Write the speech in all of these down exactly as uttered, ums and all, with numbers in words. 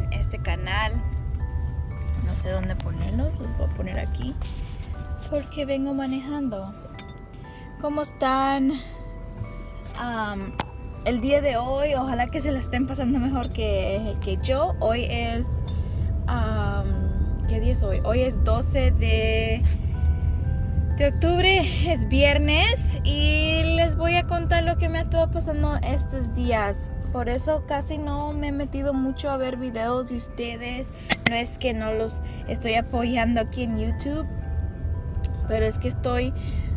en este canal. No sé dónde ponerlos, los voy a poner aquí porque vengo manejando. ¿Cómo están? Um, el día de hoy, ojalá que se la estén pasando mejor que, que yo. Hoy es... Um, ¿qué día es hoy? Hoy es doce de, de octubre, es viernes y les voy a contar lo que me ha estado pasando estos días. Por eso casi no me he metido mucho a ver videos de ustedes. No es que no los estoy apoyando aquí en YouTube, pero es que estoy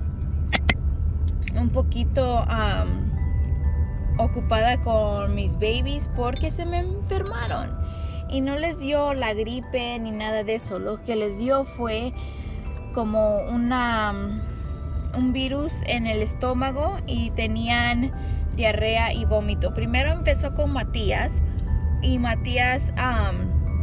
un poquito um, ocupada con mis babies porque se me enfermaron. Y no les dio la gripe ni nada de eso. Lo que les dio fue como una, un virus en el estómago y tenían diarrea y vómito. Primero empezó con Matías y Matías um,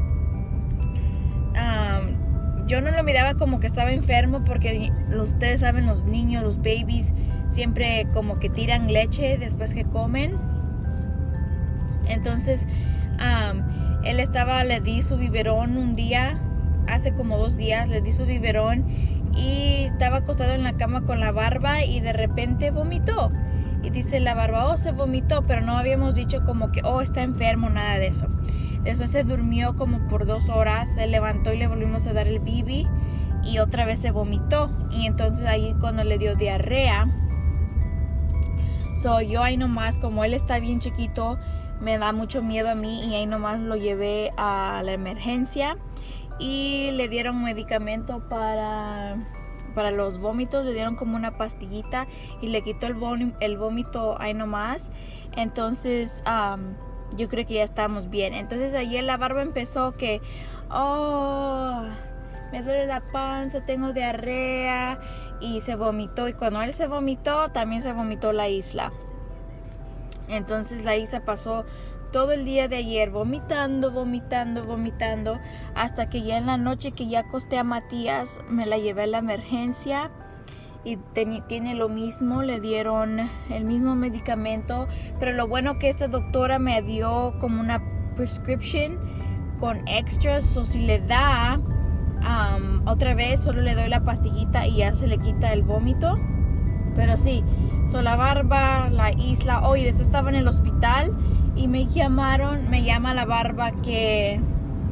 um, yo no lo miraba como que estaba enfermo porque ustedes saben, los niños, los babies siempre como que tiran leche después que comen. Entonces um, él estaba, le di su biberón un día, hace como dos días le di su biberón y estaba acostado en la cama con la barba y de repente vomitó. Y dice la barba, oh, se vomitó, pero no habíamos dicho como que, oh, está enfermo, nada de eso. Después se durmió como por dos horas, se levantó y le volvimos a dar el bibi y otra vez se vomitó. Y entonces ahí cuando le dio diarrea, so, yo ahí nomás, como él está bien chiquito, me da mucho miedo a mí y ahí nomás lo llevé a la emergencia y le dieron medicamento para... para los vómitos, le dieron como una pastillita y le quitó el, el vómito ahí nomás. Entonces um, yo creo que ya estamos bien. Entonces ayer la barba empezó que oh, me duele la panza, tengo diarrea, y se vomitó. Y cuando él se vomitó, también se vomitó la Isla. Entonces la Isa pasó todo el día de ayer vomitando, vomitando, vomitando, hasta que ya en la noche que ya acosté a Matías, me la llevé a la emergencia y tiene lo mismo, le dieron el mismo medicamento, pero lo bueno que esta doctora me dio como una prescription con extras, o si le da um, otra vez, solo le doy la pastillita y ya se le quita el vómito. Pero sí, so la barba, la Isla, hoy después estaba en el hospital y me llamaron, me llama la barba que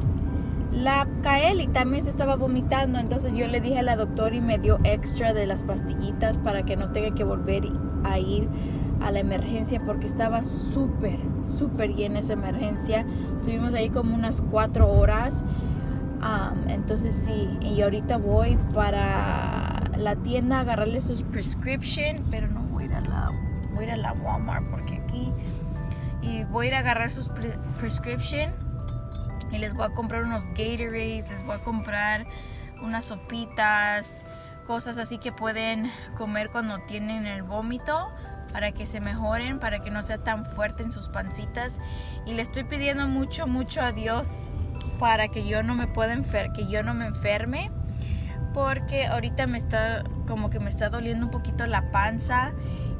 la Kaeli también se estaba vomitando. Entonces yo le dije a la doctora y me dio extra de las pastillitas para que no tenga que volver a ir a la emergencia porque estaba súper, súper llena esa emergencia. Estuvimos ahí como unas cuatro horas. Um, entonces sí, y ahorita voy para la tienda a agarrarle sus prescription, pero no voy a ir a la, voy a ir a la Walmart porque aquí... Y voy a ir a agarrar sus pre prescription y les voy a comprar unos Gatorades, les voy a comprar unas sopitas, cosas así que pueden comer cuando tienen el vómito para que se mejoren, para que no sea tan fuerte en sus pancitas. Y le estoy pidiendo mucho, mucho a Dios para que yo no me pueda enfer que yo no me enferme, porque ahorita me está como que me está doliendo un poquito la panza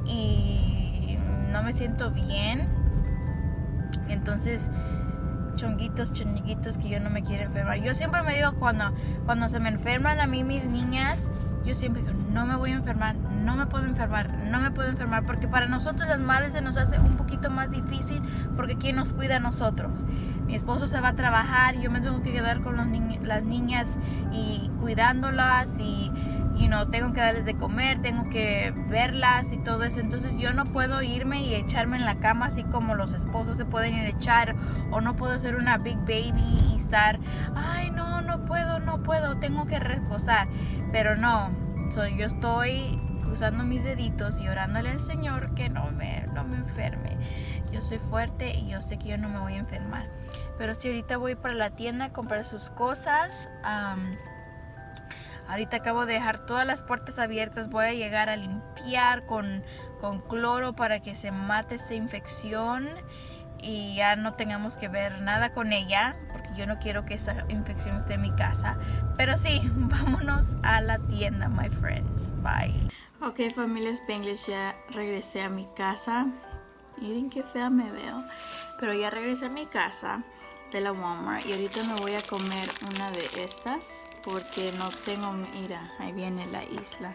y no me siento bien. Entonces, chonguitos, chonguitos, que yo no me quiero enfermar. Yo siempre me digo, cuando, cuando se me enferman a mí mis niñas, yo siempre digo, no me voy a enfermar, no me puedo enfermar, no me puedo enfermar. Porque para nosotros las madres se nos hace un poquito más difícil, porque ¿quién nos cuida a nosotros? Mi esposo se va a trabajar y yo me tengo que quedar con los ni las niñas y cuidándolas y... You know, tengo que darles de comer, tengo que verlas y todo eso. Entonces yo no puedo irme y echarme en la cama así como los esposos se pueden ir a echar. O no puedo ser una big baby y estar, ay no, no puedo, no puedo, tengo que reposar. Pero no, so, yo estoy cruzando mis deditos y orándole al Señor que no me, no me enferme. Yo soy fuerte y yo sé que yo no me voy a enfermar. Pero si ahorita voy para la tienda a comprar sus cosas. Um, Ahorita acabo de dejar todas las puertas abiertas. Voy a llegar a limpiar con, con cloro para que se mate esa infección y ya no tengamos que ver nada con ella, porque yo no quiero que esa infección esté en mi casa. Pero sí, vámonos a la tienda, my friends. Bye. Ok, familia Spanglish, ya regresé a mi casa. Miren qué fea me veo. Pero ya regresé a mi casa. de la Walmart y ahorita me voy a comer una de estas porque no tengo, mira, ahí viene la isla.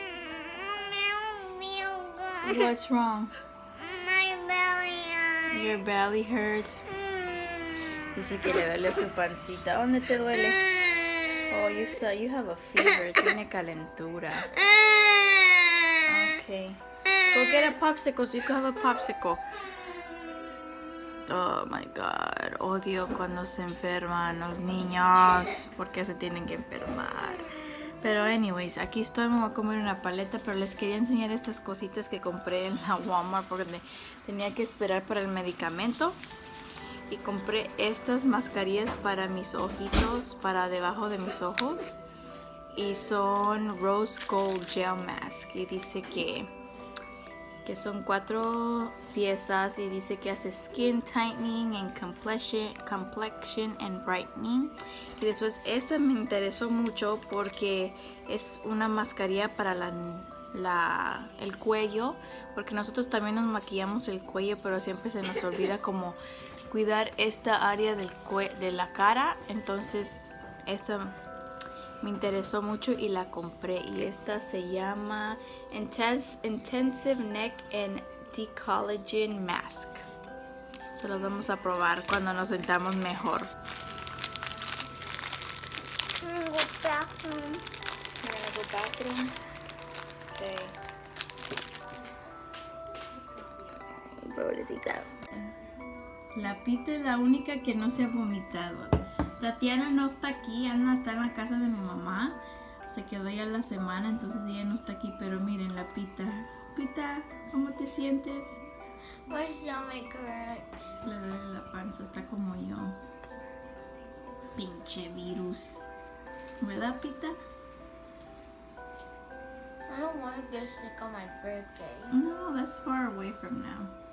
What's wrong? My belly hurts. Your belly hurts. Dice que le duele su pancita. ¿Dónde te duele? Oh, you saw, you have a fever. Tiene calentura. Okay. Go get a popsicle so you can have a popsicle. Oh my god, odio cuando se enferman los niños, porque se tienen que enfermar. Pero anyways, aquí estoy, me voy a comer una paleta, pero les quería enseñar estas cositas que compré en la Walmart porque tenía que esperar para el medicamento. Y compré estas mascarillas para mis ojitos, para debajo de mis ojos. Y son Rose Gold Gel Mask y dice que que son cuatro piezas y dice que hace skin tightening and complexion, complexion and brightening. Y después esta me interesó mucho porque es una mascarilla para la, la, el cuello, porque nosotros también nos maquillamos el cuello, pero siempre se nos olvida como cuidar esta área del cue de la cara. Entonces esta me interesó mucho y la compré, y esta se llama Intense, Intensive Neck and Decollagen Mask. Se los vamos a probar cuando nos sentamos mejor. I'm go bathroom. You're gonna go bathroom? Okay. Pobrecita. La Pita es la única que no se ha vomitado. Tatiana no está aquí, Ana está en la casa de mi mamá. Se quedó ya la semana, entonces ella no está aquí. Pero miren, la Pita. Pita, ¿cómo te sientes? My stomach hurts. Le duele la panza, está como yo. Pinche virus. ¿Verdad, Pita? I don't want to get sick on my birthday. No, that's far away from now.